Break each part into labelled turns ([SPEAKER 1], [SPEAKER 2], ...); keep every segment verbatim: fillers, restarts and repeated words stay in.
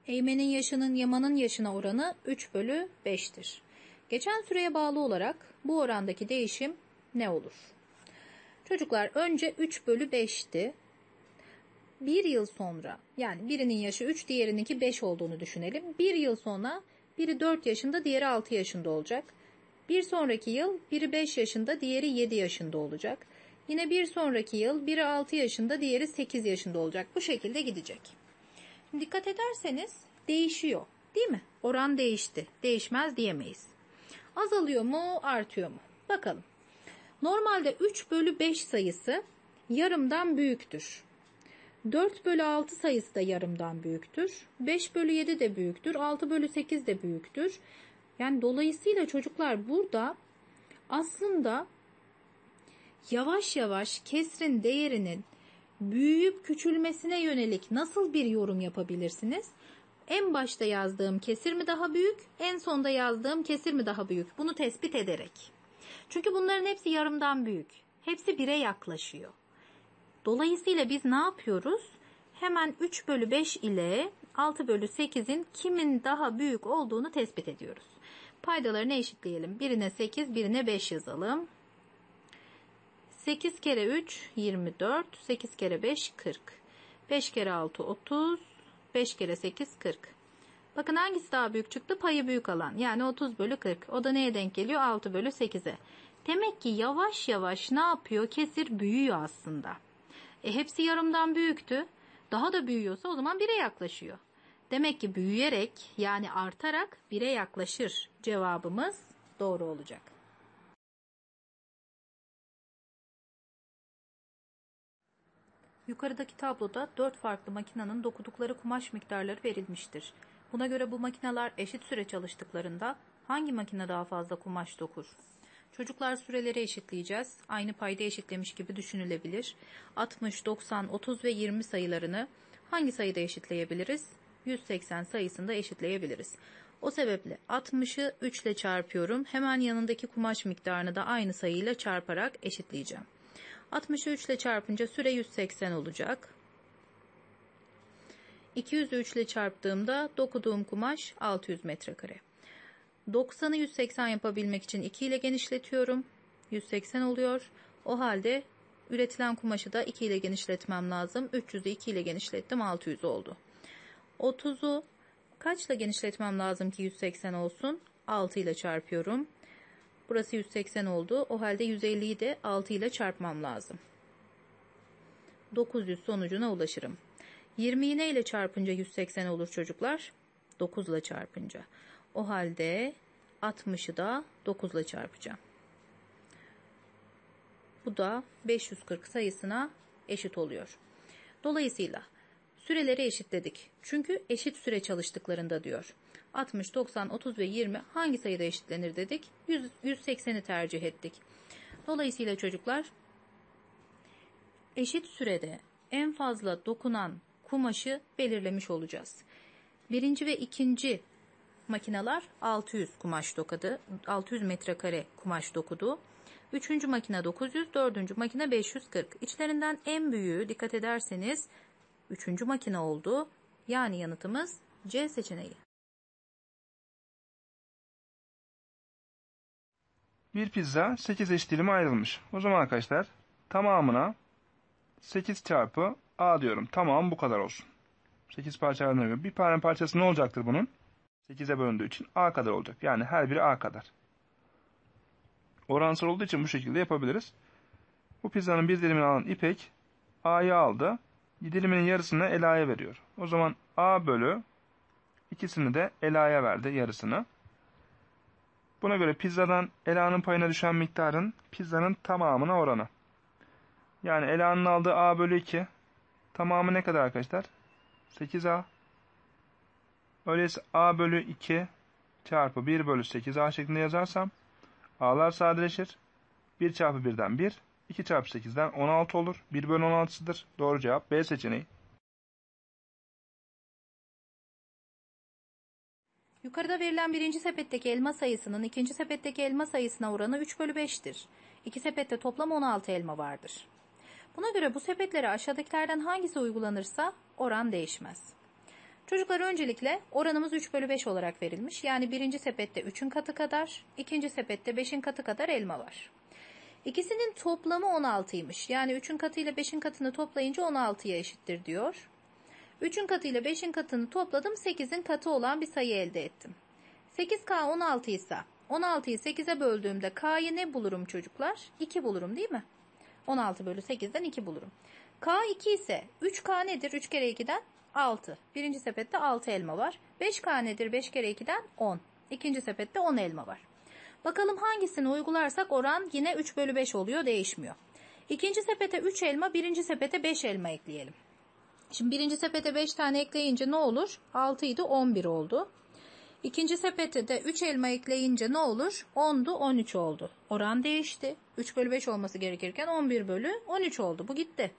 [SPEAKER 1] Eymen'in yaşının Yaman'ın yaşına oranı üç bölü beş'tir. Geçen süreye bağlı olarak bu orandaki değişim ne olur? Çocuklar önce üç bölü beş'ti. Bir yıl sonra, yani birinin yaşı üç, diğerininki beş olduğunu düşünelim. Bir yıl sonra biri dört yaşında, diğeri altı yaşında olacak. Bir sonraki yıl biri beş yaşında, diğeri yedi yaşında olacak. Yine bir sonraki yıl biri altı yaşında, diğeri sekiz yaşında olacak. Bu şekilde gidecek. Şimdi dikkat ederseniz değişiyor, değil mi? Oran değişti. Değişmez diyemeyiz. Azalıyor mu, artıyor mu? Bakalım. Normalde üç bölü beş sayısı yarımdan büyüktür. dört bölü altı sayısı da yarımdan büyüktür. beş bölü yedi de büyüktür. altı bölü sekiz de büyüktür. Yani dolayısıyla çocuklar burada aslında yavaş yavaş kesrin değerinin büyüyüp küçülmesine yönelik nasıl bir yorum yapabilirsiniz? En başta yazdığım kesir mi daha büyük, en sonda yazdığım kesir mi daha büyük? Bunu tespit ederek. Çünkü bunların hepsi yarımdan büyük. Hepsi bire yaklaşıyor. Dolayısıyla biz ne yapıyoruz? Hemen üç bölü beş ile altı bölü sekiz'in kimin daha büyük olduğunu tespit ediyoruz. Paydalarını eşitleyelim. Birine sekiz, birine beş yazalım. sekiz kere üç, yirmi dört. sekiz kere beş, kırk. beş kere altı, otuz. beş kere sekiz, kırk. Bakın hangisi daha büyük çıktı? Payı büyük alan. Yani otuz bölü kırk. O da neye denk geliyor? altı bölü sekiz'e. Demek ki yavaş yavaş ne yapıyor? Kesir büyüyor aslında. E hepsi yarımdan büyüktü. Daha da büyüyorsa o zaman bire yaklaşıyor. Demek ki büyüyerek, yani artarak bire yaklaşır. Cevabımız doğru olacak. Yukarıdaki tabloda dört farklı makinenin dokudukları kumaş miktarları verilmiştir. Buna göre bu makineler eşit süre çalıştıklarında hangi makine daha fazla kumaş dokur? Çocuklar süreleri eşitleyeceğiz. Aynı payda eşitlemiş gibi düşünülebilir. altmış, doksan, otuz ve yirmi sayılarını hangi sayıda eşitleyebiliriz? yüz seksen sayısında eşitleyebiliriz. O sebeple altmış'ı üç ile çarpıyorum. Hemen yanındaki kumaş miktarını da aynı sayıyla çarparak eşitleyeceğim. altmış'ı üç ile çarpınca süre yüz seksen olacak. iki yüz'ü üç ile çarptığımda dokuduğum kumaş altı yüz metrekare. doksan'ı yüz seksen yapabilmek için iki ile genişletiyorum. yüz seksen oluyor. O halde üretilen kumaşı da iki ile genişletmem lazım. üç yüz'ü iki ile genişlettim, altı yüz oldu. otuz'u kaçla genişletmem lazım ki yüz seksen olsun? altı ile çarpıyorum. Burası yüz seksen oldu. O halde yüz elli'yi de altı ile çarpmam lazım. dokuz yüz sonucuna ulaşırım. yirmi'yi ne ile çarpınca yüz seksen olur çocuklar? dokuz ile çarpınca. O halde altmış'ı da dokuz ile çarpacağım. Bu da beş yüz kırk sayısına eşit oluyor. Dolayısıyla süreleri eşitledik. Çünkü eşit süre çalıştıklarında diyor. altmış, doksan, otuz ve yirmi hangi sayıda eşitlenir dedik? yüz, yüz seksen'i tercih ettik. Dolayısıyla çocuklar eşit sürede en fazla dokunan kumaşı belirlemiş olacağız. Birinci ve ikinci makineler altı yüz kumaş dokudu. altı yüz metrekare kumaş dokudu. Üçüncü makine dokuz yüz, dördüncü makine beş yüz kırk. İçlerinden en büyüğü dikkat ederseniz üçüncü makine oldu. Yani yanıtımız C seçeneği.
[SPEAKER 2] Bir pizza sekiz eşit dilime ayrılmış. O zaman arkadaşlar tamamına sekiz çarpı A diyorum. Tamam bu kadar olsun. sekiz parçalarına göre. Bir tane parçası ne olacaktır bunun? sekiz'e bölündüğü için A kadar olacak. Yani her biri A kadar. Oransal olduğu için bu şekilde yapabiliriz. Bu pizzanın bir dilimini alan İpek A'yı aldı. Diliminin yarısını Ela'ya veriyor. O zaman A bölü ikisini de Ela'ya verdi, yarısını. Buna göre pizzadan Ela'nın payına düşen miktarın pizzanın tamamına oranı. Yani Ela'nın aldığı A bölü iki. Tamamı ne kadar arkadaşlar? sekiz A. Öyleyse A bölü iki çarpı bir bölü sekiz A şeklinde yazarsam A'lar sadeleşir. bir çarpı bir'den bir. iki çarpı sekiz'den on altı olur. bir bölü on altı'dır. Doğru cevap B seçeneği.
[SPEAKER 1] Yukarıda verilen birinci sepetteki elma sayısının ikinci sepetteki elma sayısına oranı üç bölü beş'tir. İki sepette toplam on altı elma vardır. Buna göre bu sepetlere aşağıdakilerden hangisi uygulanırsa oran değişmez. Çocuklar öncelikle oranımız üç bölü beş olarak verilmiş. Yani birinci sepette üçün katı kadar, ikinci sepette beşin katı kadar elma var. İkisinin toplamı on altıymış. Yani üçün katı ile beşin katını toplayınca on altıya eşittir diyor. üçün katı ile beşin katını topladım. sekizin katı olan bir sayı elde ettim. sekiz K on altı ise on altıyı sekize böldüğümde K'yı ne bulurum çocuklar? iki bulurum değil mi? on altı bölü sekizden iki bulurum. K iki ise üç K nedir? üç kere ikiden altı. Birinci sepette altı elma var. beş K nedir? beş kere ikiden on. İkinci sepette on elma var. Bakalım hangisini uygularsak oran yine üç bölü beş oluyor, değişmiyor. İkinci sepete üç elma, birinci sepete beş elma ekleyelim. Şimdi birinci sepete beş tane ekleyince ne olur? altı idi, on bir oldu. İkinci sepete de üç elma ekleyince ne olur? ondu, on üç oldu. Oran değişti. üç bölü beş olması gerekirken on bir bölü on üç oldu. Bu gitti.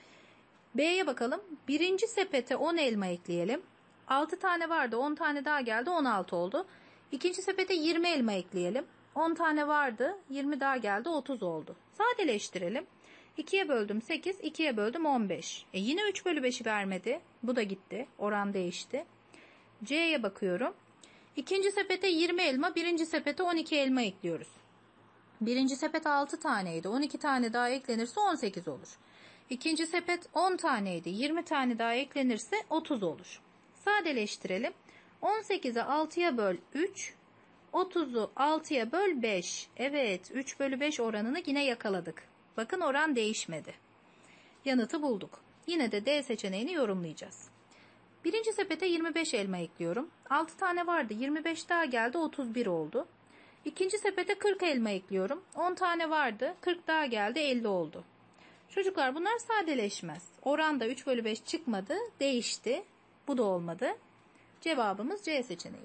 [SPEAKER 1] B'ye bakalım. Birinci sepete on elma ekleyelim. altı tane vardı. on tane daha geldi. on altı oldu. İkinci sepete yirmi elma ekleyelim. on tane vardı. yirmi daha geldi. otuz oldu. Sadeleştirelim. ikiye böldüm sekiz. ikiye böldüm on beş. E yine üç bölü beşi vermedi. Bu da gitti. Oran değişti. C'ye bakıyorum. İkinci sepete yirmi elma. Birinci sepete on iki elma ekliyoruz. Birinci sepet altı taneydi. on iki tane daha eklenirse on sekiz olur. İkinci sepet on taneydi. yirmi tane daha eklenirse otuz olur. Sadeleştirelim. on sekizi altıya böl üç. otuzu altıya böl beş. Evet, üç bölü beş oranını yine yakaladık. Bakın oran değişmedi. Yanıtı bulduk. Yine de D seçeneğini yorumlayacağız. Birinci sepete yirmi beş elma ekliyorum. altı tane vardı. yirmi beş daha geldi. otuz bir oldu. İkinci sepete kırk elma ekliyorum. on tane vardı. kırk daha geldi. elli oldu. Çocuklar bunlar sadeleşmez. Oranda üç bölü beş çıkmadı. Değişti. Bu da olmadı. Cevabımız C seçeneği.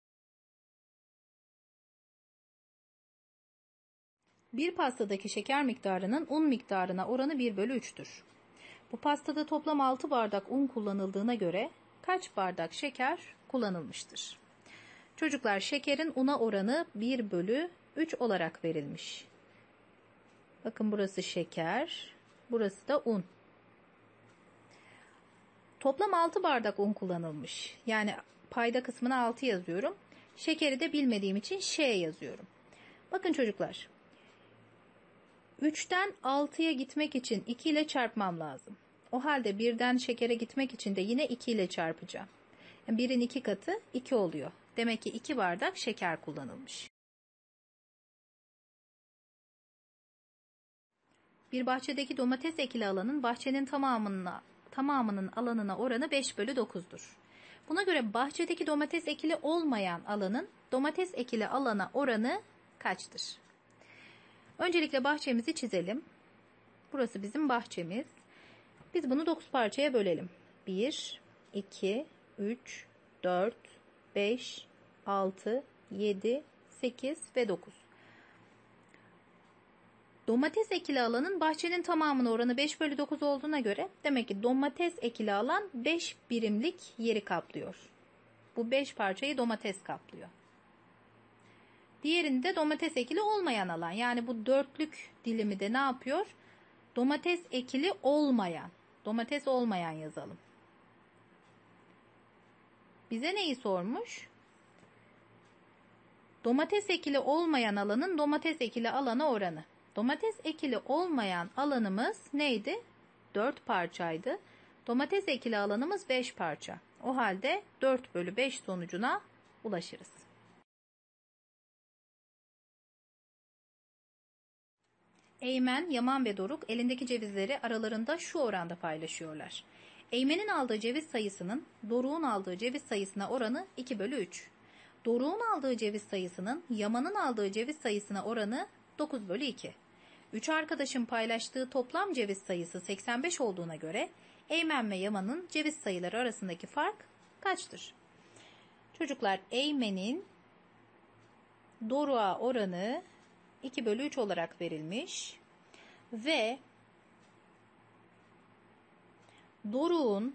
[SPEAKER 1] Bir pastadaki şeker miktarının un miktarına oranı bir bölü üç'tür. Bu pastada toplam altı bardak un kullanıldığına göre kaç bardak şeker kullanılmıştır? Çocuklar şekerin una oranı bir bölü üç olarak verilmiş. Bakın burası şeker, burası da un. Toplam altı bardak un kullanılmış. Yani payda kısmına altı yazıyorum. Şekeri de bilmediğim için Ş yazıyorum. Bakın çocuklar. üçten altıya gitmek için iki ile çarpmam lazım. O halde birden şekere gitmek için de yine iki ile çarpacağım. Yani birin iki katı iki oluyor. Demek ki iki bardak şeker kullanılmış. Bir bahçedeki domates ekili alanın bahçenin tamamına, tamamının alanına oranı beş bölü dokuz'dur. Buna göre bahçedeki domates ekili olmayan alanın domates ekili alana oranı kaçtır? Öncelikle bahçemizi çizelim. Burası bizim bahçemiz. Biz bunu dokuz parçaya bölelim. bir, iki, üç, dört, beş, altı, yedi, sekiz ve dokuz. Domates ekili alanın bahçenin tamamına oranı beş bölü dokuz olduğuna göre demek ki domates ekili alan beş birimlik yeri kaplıyor. Bu beş parçayı domates kaplıyor. Diğerinde domates ekili olmayan alan. Yani bu dörtlük dilimi de ne yapıyor? Domates ekili olmayan. Domates olmayan yazalım. Bize neyi sormuş? Domates ekili olmayan alanın domates ekili alana oranı. Domates ekili olmayan alanımız neydi? dört parçaydı. Domates ekili alanımız beş parça. O halde dört bölü beş sonucuna ulaşırız. Eymen, Yaman ve Doruk elindeki cevizleri aralarında şu oranda paylaşıyorlar. Eymen'in aldığı ceviz sayısının Doruk'un aldığı ceviz sayısına oranı iki bölü üç. Doruk'un aldığı ceviz sayısının Yaman'ın aldığı ceviz sayısına oranı dokuz bölü iki. Üç arkadaşın paylaştığı toplam ceviz sayısı seksen beş olduğuna göre Eymen ve Yaman'ın ceviz sayıları arasındaki fark kaçtır? Çocuklar, Eymen'in Doruk'a oranı iki bölü üç olarak verilmiş ve Doruk'un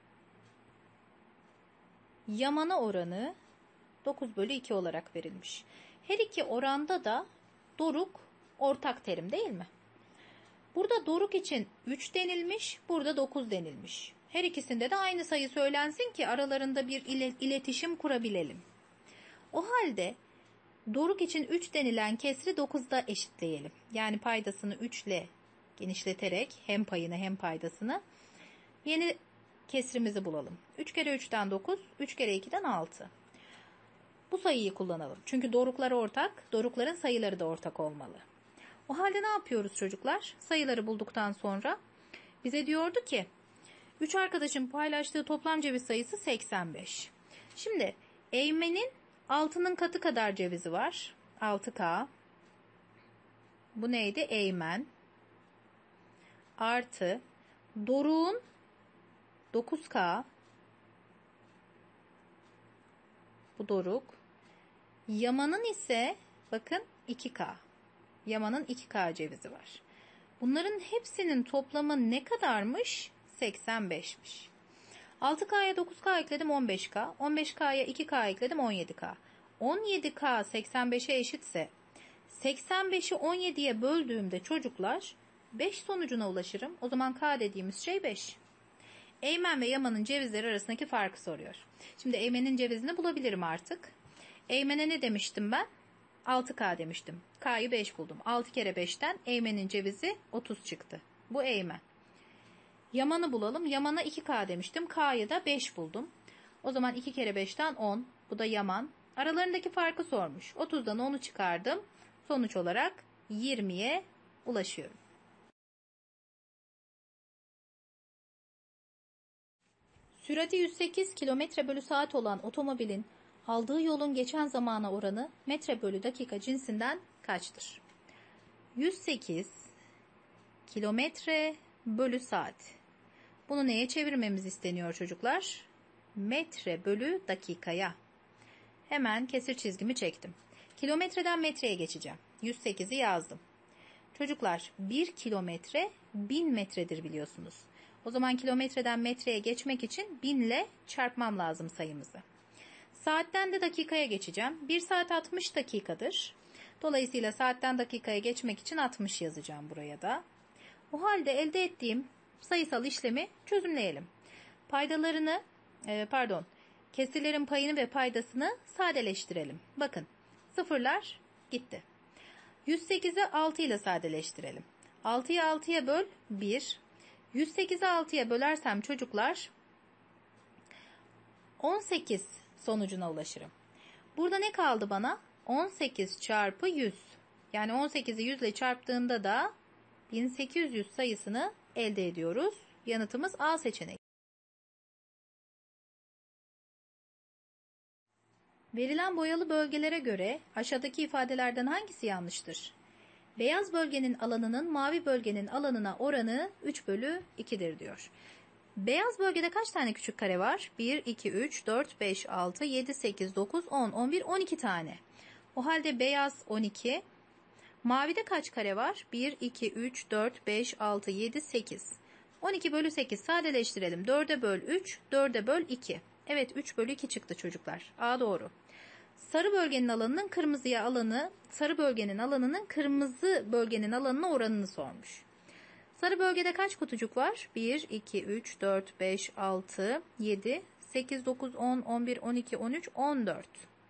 [SPEAKER 1] Yaman'a oranı dokuz bölü iki olarak verilmiş. Her iki oranda da Doruk ortak terim değil mi? Burada Doruk için üç denilmiş, burada dokuz denilmiş. Her ikisinde de aynı sayı söylensin ki aralarında bir iletişim kurabilelim. O halde doruk için üç denilen kesri dokuzda eşitleyelim. Yani paydasını üç ile genişleterek hem payını hem paydasını yeni kesrimizi bulalım. üç kere üçten dokuz, üç kere ikiden altı. Bu sayıyı kullanalım. Çünkü doruklar ortak, dorukların sayıları da ortak olmalı. O halde ne yapıyoruz çocuklar? Sayıları bulduktan sonra bize diyordu ki üç arkadaşın paylaştığı toplam ceviz sayısı seksen beş. Şimdi Eymen'in altının katı kadar cevizi var. altı K. Bu neydi? Eymen. Artı Doruk'un dokuz K. Bu Doruk. Yaman'ın ise bakın iki K. Yaman'ın iki K cevizi var. Bunların hepsinin toplamı ne kadarmış? seksen beşmiş. altı K'ya dokuz K ekledim on beş K. on beş K'ya iki K ekledim on yedi K. on yedi K seksen beşe eşitse seksen beşi on yediye böldüğümde çocuklar beş sonucuna ulaşırım. O zaman K dediğimiz şey beş. Eymen ve Yaman'ın cevizleri arasındaki farkı soruyor. Şimdi Eymen'in cevizini bulabilirim artık. Eymen'e ne demiştim ben? altı K demiştim. K'yı beş buldum. altı kere beşten Eymen'in cevizi otuz çıktı. Bu Eymen. Yaman'ı bulalım. Yaman'a iki K demiştim. K'yı da beş buldum. O zaman iki kere beşten on. Bu da Yaman. Aralarındaki farkı sormuş. otuzdan onu çıkardım. Sonuç olarak yirmiye ulaşıyorum. Sürati yüz sekiz kilometre bölü saat olan otomobilin aldığı yolun geçen zamana oranı metre bölü dakika cinsinden kaçtır? yüz sekiz kilometre bölü saat. Bunu neye çevirmemiz isteniyor çocuklar? Metre bölü dakikaya. Hemen kesir çizgimi çektim. Kilometreden metreye geçeceğim. yüz sekizi yazdım. Çocuklar bir kilometre bin metredir biliyorsunuz. O zaman kilometreden metreye geçmek için bin ile çarpmam lazım sayımızı. Saatten de dakikaya geçeceğim. bir saat altmış dakikadır. Dolayısıyla saatten dakikaya geçmek için altmış yazacağım buraya da. O halde elde ettiğim sayısal işlemi çözümleyelim. Paydalarını, pardon, kesirlerin payını ve paydasını sadeleştirelim. Bakın, sıfırlar gitti. yüz sekizi altı ile sadeleştirelim. altıyı altıya böl bir. yüz sekizi altıya bölersem çocuklar on sekiz sonucuna ulaşırım. Burada ne kaldı bana? on sekiz çarpı yüz. Yani on sekizi yüz ile çarptığımda da bin sekiz yüz sayısını elde ediyoruz. Yanıtımız A seçeneği. Verilen boyalı bölgelere göre aşağıdaki ifadelerden hangisi yanlıştır? Beyaz bölgenin alanının mavi bölgenin alanına oranı üç bölü ikidir diyor. Beyaz bölgede kaç tane küçük kare var? bir, iki, üç, dört, beş, altı, yedi, sekiz, dokuz, on, on bir, on iki tane. O halde beyaz on iki. Mavide kaç kare var? bir, iki, üç, dört, beş, altı, yedi, sekiz. on iki bölü sekiz sadeleştirelim. dörde böl üç, dörde böl iki. Evet üç bölü iki çıktı çocuklar. A doğru. Sarı bölgenin alanının kırmızıya alanı, sarı bölgenin alanının kırmızı bölgenin alanına oranını sormuş. Sarı bölgede kaç kutucuk var? bir, iki, üç, dört, beş, altı, yedi, sekiz, dokuz, on, on bir, on iki, on üç, on dört.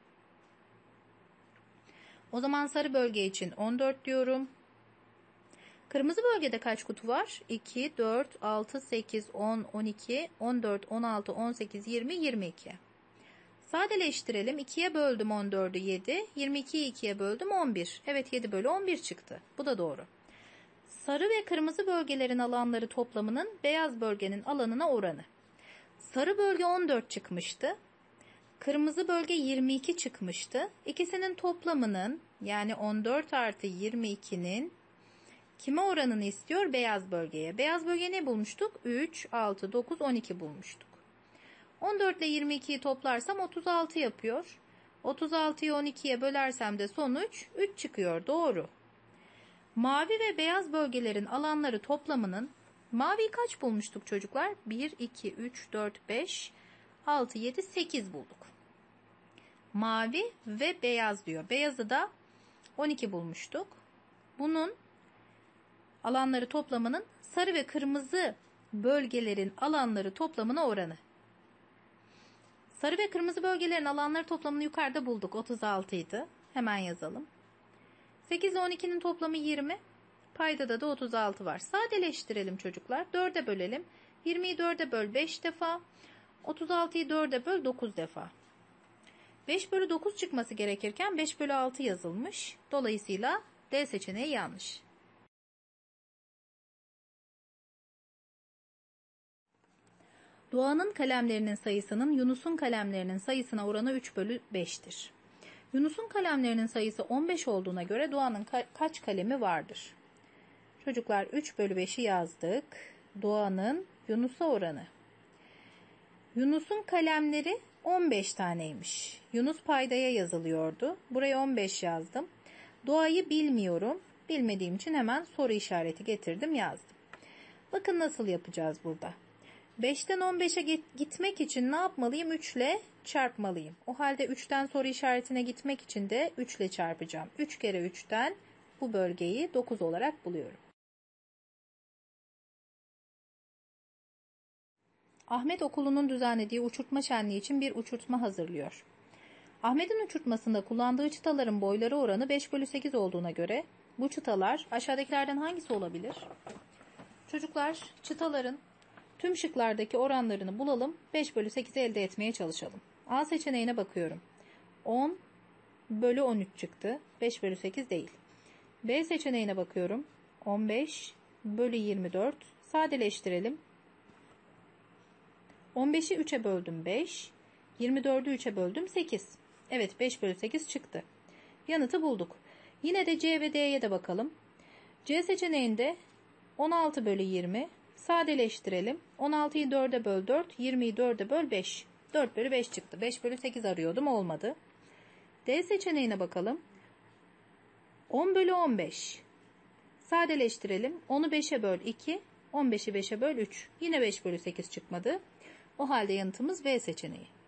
[SPEAKER 1] O zaman sarı bölge için on dört diyorum. Kırmızı bölgede kaç kutu var? iki, dört, altı, sekiz, on, on iki, on dört, on altı, on sekiz, yirmi, yirmi iki. Sadeleştirelim. ikiye böldüm on dördü yedi. yirmi ikiyi ikiye böldüm on bir. Evet yedi bölü on bir çıktı. Bu da doğru. Sarı ve kırmızı bölgelerin alanları toplamının beyaz bölgenin alanına oranı. Sarı bölge on dört çıkmıştı. Kırmızı bölge yirmi iki çıkmıştı. İkisinin toplamının yani on dört artı yirmi ikinin kime oranını istiyor? Beyaz bölgeye. Beyaz bölge ne bulmuştuk? üç, altı, dokuz, on iki bulmuştuk. on dört ile yirmi ikiyi toplarsam otuz altı yapıyor. otuz altıyı on ikiye bölersem de sonuç üç çıkıyor. Doğru. Mavi ve beyaz bölgelerin alanları toplamının maviyi kaç bulmuştuk çocuklar? bir, iki, üç, dört, beş, altı, yedi, sekiz bulduk. Mavi ve beyaz diyor. Beyazı da on iki bulmuştuk. Bunun alanları toplamının sarı ve kırmızı bölgelerin alanları toplamına oranı. Sarı ve kırmızı bölgelerin alanları toplamını yukarıda bulduk. otuz altı idi. Hemen yazalım. sekiz ile on ikinin toplamı yirmi. Paydada da otuz altı var. Sadeleştirelim çocuklar. dörde bölelim. yirmiyi dörde böl beş defa. otuz altıyı dörde böl dokuz defa. beş bölü dokuz çıkması gerekirken beş bölü altı yazılmış. Dolayısıyla D seçeneği yanlış. Doğanın kalemlerinin sayısının Yunus'un kalemlerinin sayısına oranı üç bölü beş'tir. Yunus'un kalemlerinin sayısı on beş olduğuna göre Doğan'ın ka- kaç kalemi vardır? Çocuklar üç bölü beş'i yazdık. Doğan'ın Yunus'a oranı. Yunus'un kalemleri on beş taneymiş. Yunus paydaya yazılıyordu. Buraya on beş yazdım. Doğayı bilmiyorum. Bilmediğim için hemen soru işareti getirdim, yazdım. Bakın nasıl yapacağız burada. beşten on beşe gitmek için ne yapmalıyım? üç ile çarpmalıyım. O halde üçten soru işaretine gitmek için de üç ile çarpacağım. üç kere üçten bu bölgeyi dokuz olarak buluyorum. Ahmet okulunun düzenlediği uçurtma şenliği için bir uçurtma hazırlıyor. Ahmet'in uçurtmasında kullandığı çıtaların boyları oranı beş bölü sekiz olduğuna göre bu çıtalar aşağıdakilerden hangisi olabilir? Çocuklar, çıtaların tüm şıklardaki oranlarını bulalım. beş bölü sekiz'i elde etmeye çalışalım. A seçeneğine bakıyorum. on bölü on üç çıktı. beş bölü sekiz değil. B seçeneğine bakıyorum. on beş bölü yirmi dört. Sadeleştirelim. on beşi üçe böldüm beş. yirmi dördü üçe böldüm sekiz. Evet, beş bölü sekiz çıktı. Yanıtı bulduk. Yine de C ve D'ye de bakalım. C seçeneğinde on altı bölü yirmi. Sadeleştirelim. on altıyı dörde böl dört. yirmiyi dörde böl beş. dört bölü beş çıktı. beş bölü sekiz arıyordum, olmadı. D seçeneğine bakalım. on bölü on beş. Sadeleştirelim. onu beşe böl iki. on beşi beşe böl üç. Yine beş bölü sekiz çıkmadı. O halde yanıtımız B seçeneği.